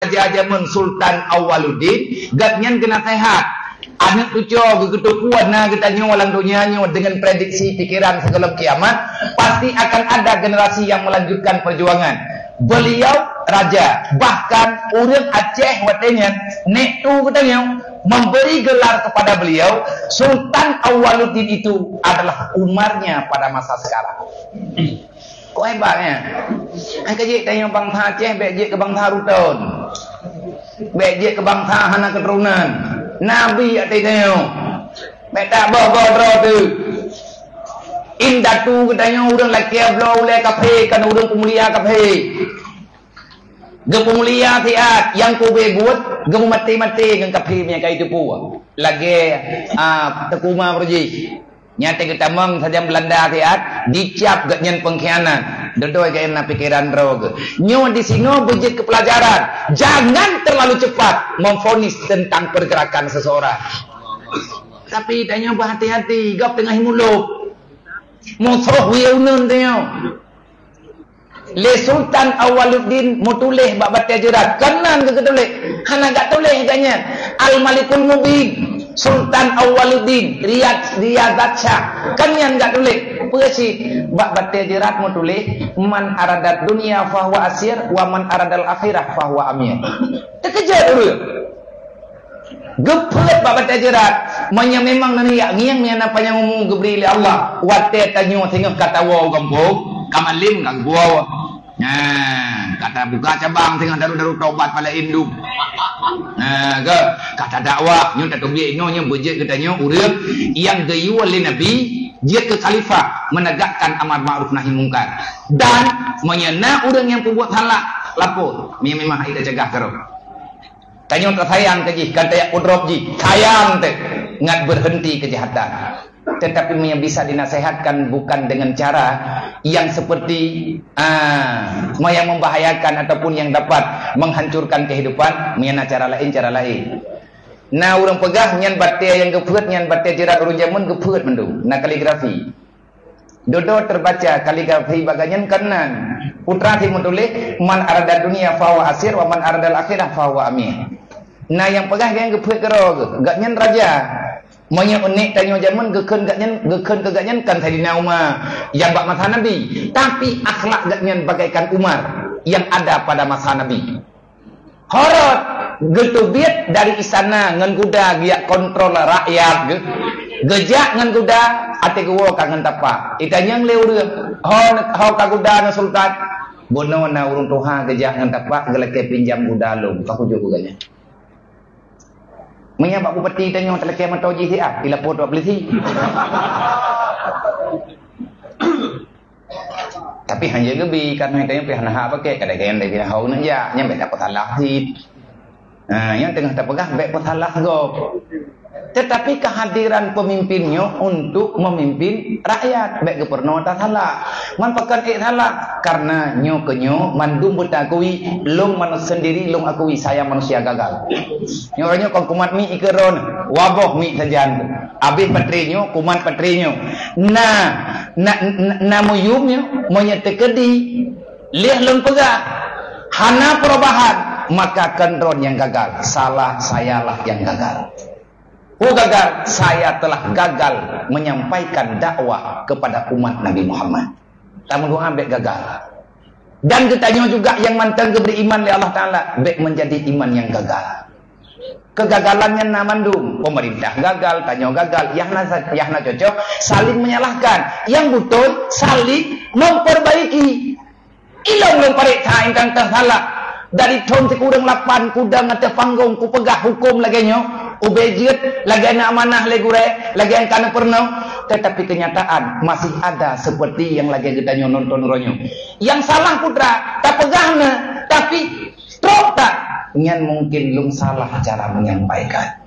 raja zaman Sultan Awaluddin gatnyan kena sehat. Anak tujuh begitu kuat nah kita walang dunia dengan prediksi pikiran sebelum kiamat pasti akan ada generasi yang melanjutkan perjuangan. Beliau raja, bahkan urang Aceh watenya nek tu katanya memberi gelar kepada beliau Sultan Awaluddin itu adalah Umarnya pada masa sekarang. Kok hebatnya? Kajik tanya bangsa Aceh, bejik ke bangsa Ruton, bejik ke bangsa Hana keturunan. Nabi atanya, beta bogodro tu. Indah tu katanya orang laki ablo oleh kafe kan orang pemulia kafe. Gepemulia tiat yang ku buat gemu mati-mati dengan kafe punya kai tu pu. Lagi tekuma pergi. Nyata kita meng saja Belanda tiat dicap gatnyan pengkhianat. Dodoi kena pikiran rog. Nyo di sini bejit kepelajaran. Jangan terlalu cepat memvonis tentang pergerakan seseorang. Tapi tanya berhati-hati, gap tengah muluk. Musuh wiunun tanya. Le Sultan Awaluddin mutulih bab batia jerat. Kanan ke ketulih? Hana gak tulih tanya. Al Malikul Mubin. Sultan Awaluddin Riyad Shah. Kanyan gak tulih? Persi bab batia jerat mutulih man aradat dunia fahuwa asir wa man aradal akhirah fahuwa amir. Terkejar dulu. Gepet bab batia jerat manya memang naniak ngiang ni apa yang ngomong gebri Allah. Wate tanyo singap kata wa kampung kamalim kang gua. Nah, kata buka cabang tengah daru-daru taubat pada induk. Nah, kata dakwah nyo tak tobi nyo bejek katanya urang yang gayu oleh Nabi dia ke khalifah menegakkan amar ma'ruf nahi mungkar dan menyena orang yang pembuat halak lapor memang kita cegah karo. Tanya tak sayang ke ji kata ya udrop ji sayang teh ngat berhenti kejahatan. Tetapi yang bisa dinasihatkan bukan dengan cara yang seperti yang membahayakan ataupun yang dapat menghancurkan kehidupan, menyana cara lain. Nah, orang pegah nyan batia yang gepet, nyan batia jerat urun jamun gepet mendung. Nah, kaligrafi. Dodo terbaca kaligrafi baganyan kanan. Putra timur tulis man arada dunia fawa asir wa man aradal akhirah fawa amir. Nah, yang pegah yang gepet kero, gak nyan raja. Monya unik tanya zaman geken keganyan kan Sayyidina Umar yang bak masa Nabi, tapi akhlak gaknyan bagaikan Umar yang ada pada masa Nabi. Horot getubit dari istana ngan kuda giak kontrol rakyat gejak ngan kuda ate gua kangen tapa itanyang leureum ho kaguda na sultan bono na urung tuha gejak ngan tapa geleke pinjam kuda lum kakujo kuganya. Menyabak bupati tanya terlekai matoji siap dilapor tok polisi. Tapi hanya gebi karena tanya pihak nah pakai kadang-kadang dia hau nak ya nyampe dapat salah hit. Yang tengah terpegah baik pun salah go. Tetapi kehadiran pemimpinnya untuk memimpin rakyat baik gubernur tak salah. Man pakan salah karena nyo kenyo mandum betakui long manusia sendiri long akui saya manusia gagal. Nyo kumat mi ikeron waboh mi sajan. Habis patrinya kuman patrinya. Nah muyumnya menyetekedi lihat long pegah hana perubahan maka kendron yang gagal salah sayalah yang gagal. Gagal, saya telah gagal menyampaikan dakwah kepada umat Nabi Muhammad. Tamu ambek gagal. Dan ketanya juga yang mantan beriman oleh Allah Ta'ala, bek menjadi iman yang gagal. Kegagalannya namandum, pemerintah gagal, tanya gagal, yahna cocok, saling menyalahkan. Yang betul, saling memperbaiki. Ilang lemparik ingkang tersalah. Dari tahun sekurang 8 kuda ngata panggung ku pegah hukum lagi nyo ubejit lagi anak amanah lagi gure lagi yang kana pernah tetapi kenyataan masih ada seperti yang lagi kita nonton ronyo yang salah putra tak pegahna tapi stroke tak nyan mungkin lung salah cara menyampaikan